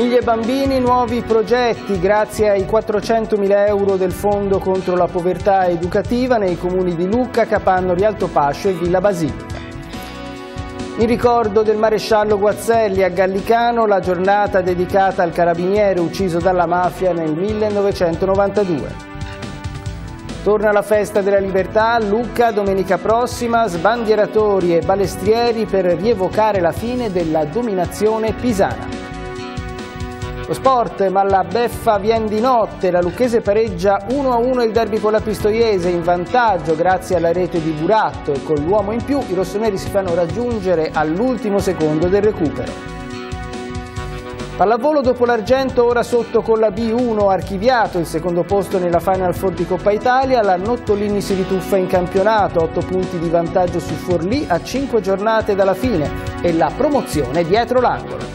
Famiglie e bambini, nuovi progetti grazie ai 400.000 euro del Fondo contro la povertà educativa nei comuni di Lucca, Capanno, Rialtopascio e Villa Basilica. In ricordo del maresciallo Guazzelli a Gallicano, la giornata dedicata al carabiniere ucciso dalla mafia nel 1992. Torna la festa della libertà a Lucca domenica prossima, sbandieratori e balestrieri per rievocare la fine della dominazione pisana. Lo sport, ma la beffa vien di notte, la Lucchese pareggia 1-1 il derby con la Pistoiese, in vantaggio grazie alla rete di Buratto e con l'uomo in più i rossoneri si fanno raggiungere all'ultimo secondo del recupero. Pallavolo dopo l'argento, ora sotto con la B1, archiviato il secondo posto nella Final Four di Coppa Italia, la Nottolini si rituffa in campionato, 8 punti di vantaggio su Forlì a 5 giornate dalla fine e la promozione dietro l'angolo.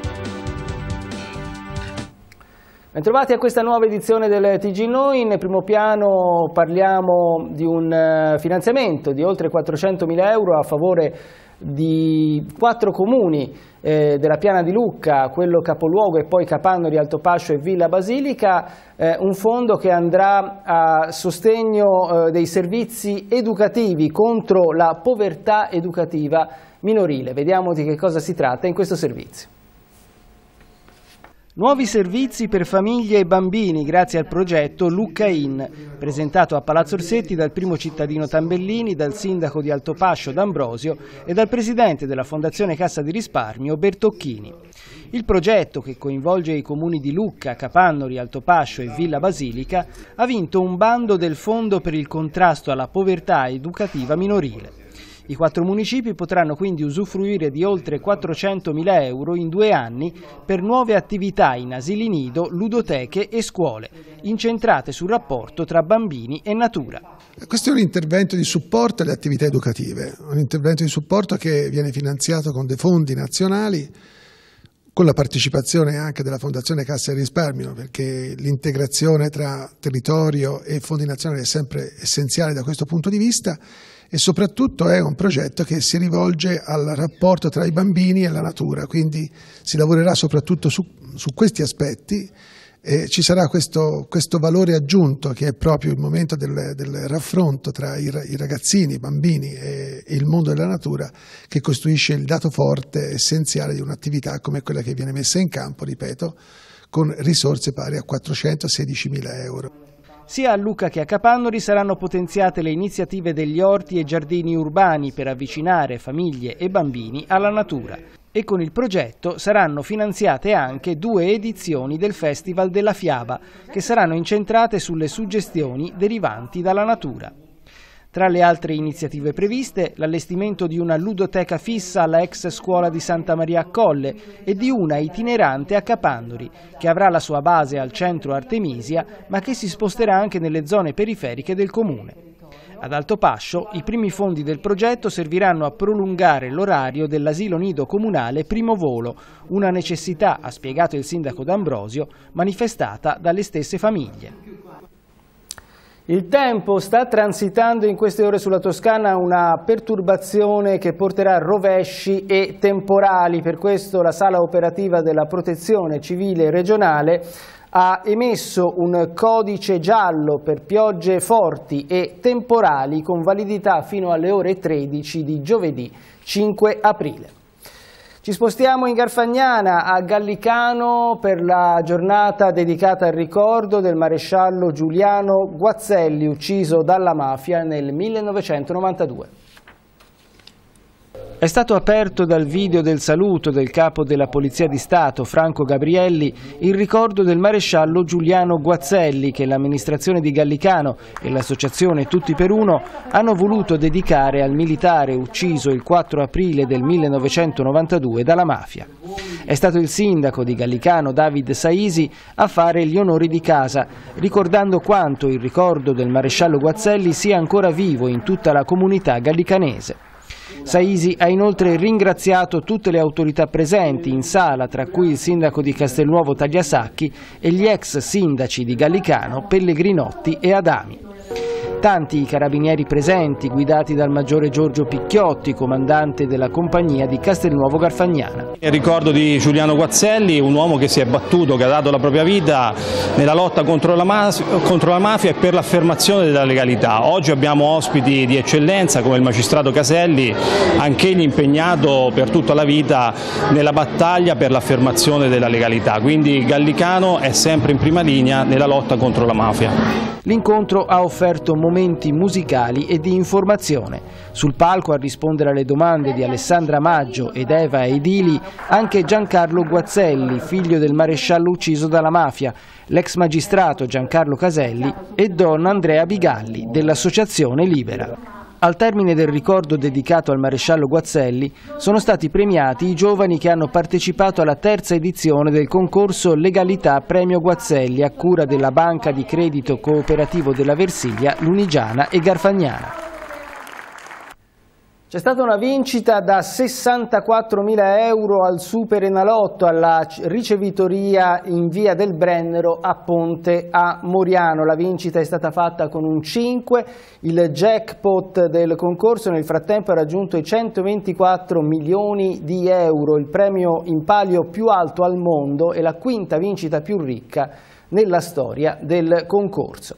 Bentrovati a questa nuova edizione del TG Noi. In primo piano parliamo di un finanziamento di oltre 400.000 euro a favore di 4 comuni della Piana di Lucca, quello capoluogo e poi Capanno, Rialtopascio e Villa Basilica, un fondo che andrà a sostegno dei servizi educativi contro la povertà educativa minorile. Vediamo di che cosa si tratta in questo servizio. Nuovi servizi per famiglie e bambini grazie al progetto Lucca In, presentato a Palazzo Orsetti dal primo cittadino Tambellini, dal sindaco di Altopascio D'Ambrosio e dal presidente della Fondazione Cassa di Risparmio Bertocchini. Il progetto, che coinvolge i comuni di Lucca, Capanno, Rialtopascio e Villa Basilica, ha vinto un bando del Fondo per il contrasto alla povertà educativa minorile. I 4 municipi potranno quindi usufruire di oltre 400.000 euro in 2 anni per nuove attività in asili nido, ludoteche e scuole, incentrate sul rapporto tra bambini e natura. Questo è un intervento di supporto alle attività educative, un intervento di supporto che viene finanziato con dei fondi nazionali, con la partecipazione anche della Fondazione Cassa di Risparmio, perché l'integrazione tra territorio e fondi nazionali è sempre essenziale da questo punto di vista. E soprattutto è un progetto che si rivolge al rapporto tra i bambini e la natura, quindi si lavorerà soprattutto su questi aspetti e ci sarà questo valore aggiunto che è proprio il momento del raffronto tra i ragazzini, i bambini e il mondo della natura, che costituisce il dato forte essenziale di un'attività come quella che viene messa in campo, ripeto, con risorse pari a 416.000 euro. Sia a Lucca che a Capannori saranno potenziate le iniziative degli orti e giardini urbani per avvicinare famiglie e bambini alla natura. E con il progetto saranno finanziate anche 2 edizioni del Festival della Fiaba, che saranno incentrate sulle suggestioni derivanti dalla natura. Tra le altre iniziative previste, l'allestimento di una ludoteca fissa alla ex scuola di Santa Maria a Colle e di una itinerante a Capannori, che avrà la sua base al centro Artemisia, ma che si sposterà anche nelle zone periferiche del comune. Ad Altopascio, i primi fondi del progetto serviranno a prolungare l'orario dell'asilo nido comunale Primo Volo, una necessità, ha spiegato il sindaco D'Ambrosio, manifestata dalle stesse famiglie. Il tempo sta transitando in queste ore sulla Toscana una perturbazione che porterà rovesci e temporali. Per questo la sala operativa della Protezione Civile regionale ha emesso un codice giallo per piogge forti e temporali con validità fino alle ore 13 di giovedì 5 aprile. Ci spostiamo in Garfagnana, a Gallicano, per la giornata dedicata al ricordo del maresciallo Giuliano Guazzelli, ucciso dalla mafia nel 1992. È stato aperto dal video del saluto del capo della Polizia di Stato, Franco Gabrielli, il ricordo del maresciallo Giuliano Guazzelli che l'amministrazione di Gallicano e l'associazione Tutti per Uno hanno voluto dedicare al militare ucciso il 4 aprile del 1992 dalla mafia. È stato il sindaco di Gallicano, David Saisi, a fare gli onori di casa, ricordando quanto il ricordo del maresciallo Guazzelli sia ancora vivo in tutta la comunità gallicanese. Saisi ha inoltre ringraziato tutte le autorità presenti in sala, tra cui il sindaco di Castelnuovo Tagliasacchi e gli ex sindaci di Gallicano, Pellegrinotti e Adami. Tanti i carabinieri presenti, guidati dal maggiore Giorgio Picchiotti, comandante della compagnia di Castelnuovo Garfagnana. Il ricordo di Giuliano Guazzelli, un uomo che si è battuto, che ha dato la propria vita nella lotta contro la mafia e per l'affermazione della legalità. Oggi abbiamo ospiti di eccellenza come il magistrato Caselli, anch'egli impegnato per tutta la vita nella battaglia per l'affermazione della legalità. Quindi Gallicano è sempre in prima linea nella lotta contro la mafia. L'incontro ha offerto momenti musicali e di informazione. Sul palco a rispondere alle domande di Alessandra Maggio ed Eva Edili anche Giancarlo Guazzelli, figlio del maresciallo ucciso dalla mafia, l'ex magistrato Giancarlo Caselli e Don Andrea Bigalli dell'Associazione Libera. Al termine del ricordo dedicato al maresciallo Guazzelli sono stati premiati i giovani che hanno partecipato alla terza edizione del concorso Legalità Premio Guazzelli a cura della Banca di Credito Cooperativo della Versilia, Lunigiana e Garfagnana. C'è stata una vincita da 64.000 euro al Super Enalotto alla ricevitoria in via del Brennero a Ponte a Moriano. La vincita è stata fatta con un 5, il jackpot del concorso nel frattempo ha raggiunto i 124 milioni di euro, il premio in palio più alto al mondo e la quinta vincita più ricca nella storia del concorso.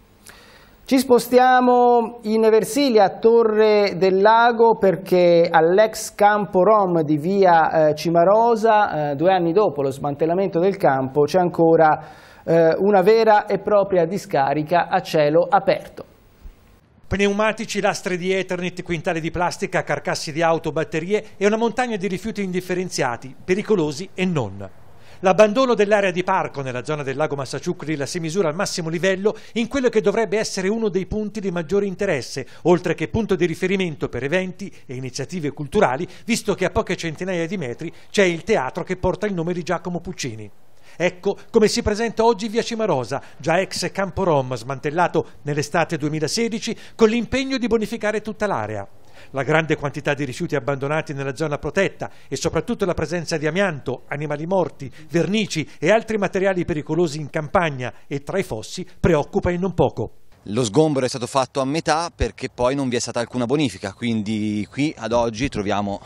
Ci spostiamo in Versilia, a Torre del Lago, perché all'ex campo Rom di via Cimarosa, 2 anni dopo lo smantellamento del campo, c'è ancora una vera e propria discarica a cielo aperto. Pneumatici, lastre di Eternit, quintali di plastica, carcassi di auto, batterie e una montagna di rifiuti indifferenziati, pericolosi e non. L'abbandono dell'area di parco nella zona del lago Massaciuccoli si misura al massimo livello in quello che dovrebbe essere uno dei punti di maggiore interesse, oltre che punto di riferimento per eventi e iniziative culturali, visto che a poche centinaia di metri c'è il teatro che porta il nome di Giacomo Puccini. Ecco come si presenta oggi via Cimarosa, già ex campo Rom, smantellato nell'estate 2016 con l'impegno di bonificare tutta l'area. La grande quantità di rifiuti abbandonati nella zona protetta e soprattutto la presenza di amianto, animali morti, vernici e altri materiali pericolosi in campagna e tra i fossi preoccupa e non poco. Lo sgombero è stato fatto a metà perché poi non vi è stata alcuna bonifica, quindi qui ad oggi troviamo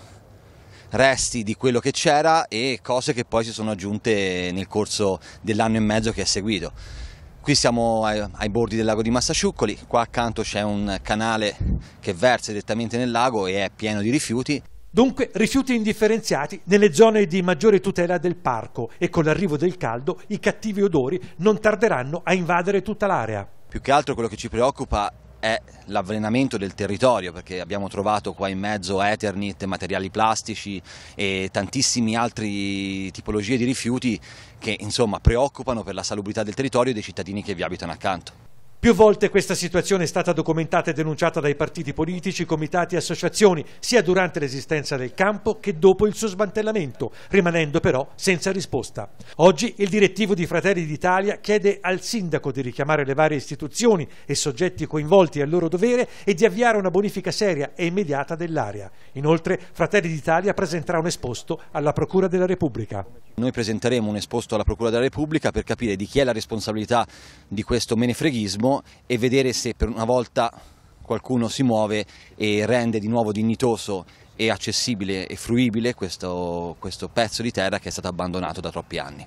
resti di quello che c'era e cose che poi si sono aggiunte nel corso dell'anno e mezzo che è seguito. Qui siamo ai bordi del lago di Massaciuccoli, qua accanto c'è un canale che versa direttamente nel lago e è pieno di rifiuti. Dunque rifiuti indifferenziati nelle zone di maggiore tutela del parco e con l'arrivo del caldo i cattivi odori non tarderanno a invadere tutta l'area. Più che altro quello che ci preoccupa è l'avvelenamento del territorio, perché abbiamo trovato qua in mezzo Eternit, materiali plastici e tantissimi altri tipologie di rifiuti che insomma preoccupano per la salubrità del territorio e dei cittadini che vi abitano accanto. Più volte questa situazione è stata documentata e denunciata dai partiti politici, comitati e associazioni, sia durante l'esistenza del campo che dopo il suo smantellamento, rimanendo però senza risposta. Oggi il direttivo di Fratelli d'Italia chiede al sindaco di richiamare le varie istituzioni e soggetti coinvolti al loro dovere e di avviare una bonifica seria e immediata dell'area. Inoltre Fratelli d'Italia presenterà un esposto alla Procura della Repubblica. Noi presenteremo un esposto alla Procura della Repubblica per capire di chi è la responsabilità di questo menefreghismo e vedere se per una volta qualcuno si muove e rende di nuovo dignitoso e accessibile e fruibile questo pezzo di terra che è stato abbandonato da troppi anni.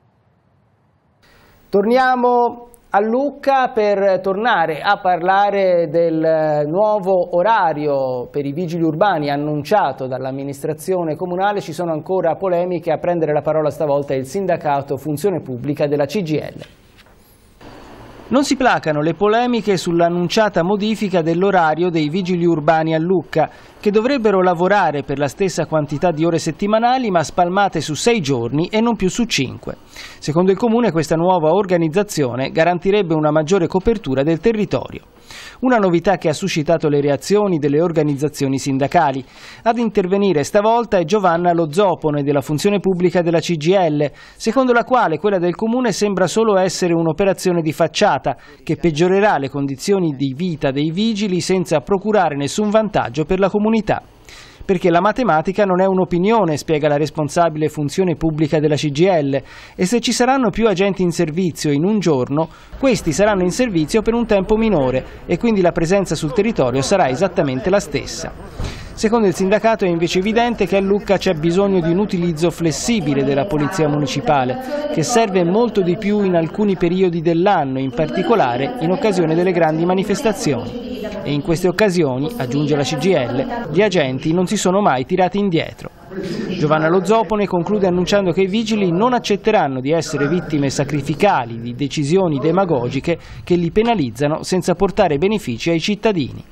Torniamo a Lucca per tornare a parlare del nuovo orario per i vigili urbani annunciato dall'amministrazione comunale. Ci sono ancora polemiche, a prendere la parola stavolta il sindacato Funzione Pubblica della CGIL. Non si placano le polemiche sull'annunciata modifica dell'orario dei vigili urbani a Lucca, che dovrebbero lavorare per la stessa quantità di ore settimanali ma spalmate su 6 giorni e non più su 5. Secondo il Comune questa nuova organizzazione garantirebbe una maggiore copertura del territorio. Una novità che ha suscitato le reazioni delle organizzazioni sindacali. Ad intervenire stavolta è Giovanna Lozzopone della Funzione Pubblica della CGIL, secondo la quale quella del Comune sembra solo essere un'operazione di facciata che peggiorerà le condizioni di vita dei vigili senza procurare nessun vantaggio per la comunità. perché la matematica non è un'opinione, spiega la responsabile funzione pubblica della CGIL, e se ci saranno più agenti in servizio in un giorno, questi saranno in servizio per un tempo minore e quindi la presenza sul territorio sarà esattamente la stessa. Secondo il sindacato è invece evidente che a Lucca c'è bisogno di un utilizzo flessibile della polizia municipale, che serve molto di più in alcuni periodi dell'anno, in particolare in occasione delle grandi manifestazioni. E in queste occasioni, aggiunge la CGIL, gli agenti non si sono mai tirati indietro. Giovanna Lo Zopone conclude annunciando che i vigili non accetteranno di essere vittime sacrificali di decisioni demagogiche che li penalizzano senza portare benefici ai cittadini.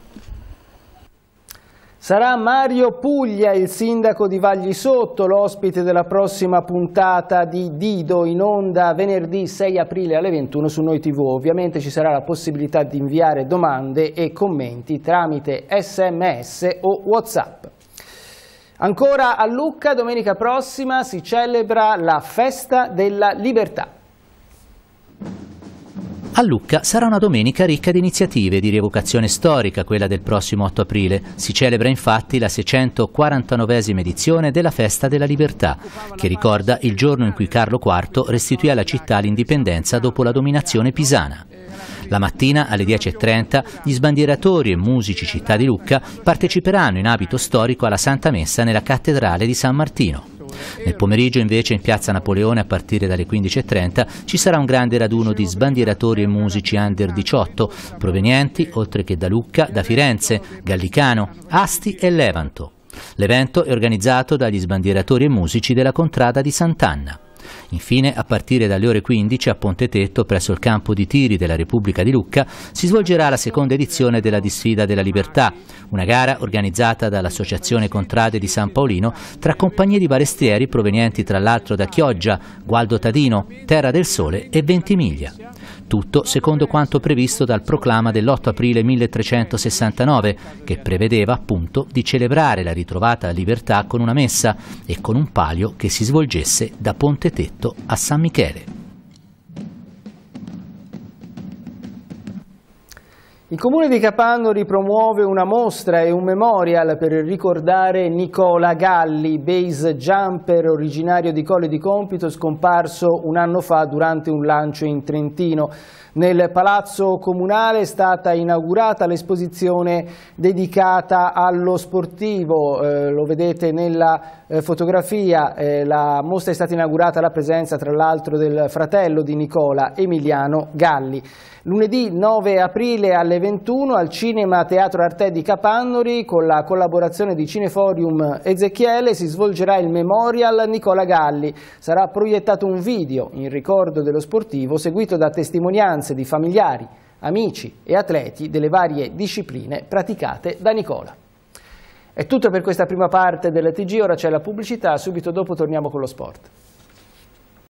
Sarà Mario Puglia, il sindaco di Vaglisotto, l'ospite della prossima puntata di Dido, in onda venerdì 6 aprile alle 21 su Noi TV. Ovviamente ci sarà la possibilità di inviare domande e commenti tramite SMS o WhatsApp. Ancora a Lucca, domenica prossima si celebra la Festa della Libertà. A Lucca sarà una domenica ricca di iniziative di rievocazione storica, quella del prossimo 8 aprile. Si celebra infatti la 649esima edizione della Festa della Libertà, che ricorda il giorno in cui Carlo IV restituì alla città l'indipendenza dopo la dominazione pisana. La mattina alle 10:30 gli sbandieratori e musici città di Lucca parteciperanno in abito storico alla Santa Messa nella cattedrale di San Martino. Nel pomeriggio invece in piazza Napoleone a partire dalle 15:30 ci sarà un grande raduno di sbandieratori e musici under 18 provenienti oltre che da Lucca, da Firenze, Gallicano, Asti e Levanto. L'evento è organizzato dagli sbandieratori e musici della contrada di Sant'Anna. Infine, a partire dalle ore 15 a Pontetetto, presso il campo di tiri della Repubblica di Lucca, si svolgerà la seconda edizione della Disfida della Libertà, una gara organizzata dall'Associazione Contrade di San Paolino tra compagnie di balestrieri provenienti tra l'altro da Chioggia, Gualdo Tadino, Terra del Sole e Ventimiglia. Tutto secondo quanto previsto dal proclama dell'8 aprile 1369, che prevedeva appunto di celebrare la ritrovata libertà con una messa e con un palio che si svolgesse da Pontetetto a San Michele. Il Comune di Capannori promuove una mostra e un memorial per ricordare Nicola Galli, base jumper originario di Colle di Compito, scomparso un anno fa durante un lancio in Trentino. Nel Palazzo Comunale è stata inaugurata l'esposizione dedicata allo sportivo, lo vedete nella fotografia, la mostra è stata inaugurata alla presenza tra l'altro del fratello di Nicola, Emiliano Galli. Lunedì 9 aprile alle 21 al Cinema Teatro Arte di Capannori, con la collaborazione di Cineforium Ezechiele, si svolgerà il Memorial Nicola Galli. Sarà proiettato un video in ricordo dello sportivo, seguito da testimonianze di familiari, amici e atleti delle varie discipline praticate da Nicola. È tutto per questa prima parte del TG, ora c'è la pubblicità, subito dopo torniamo con lo sport.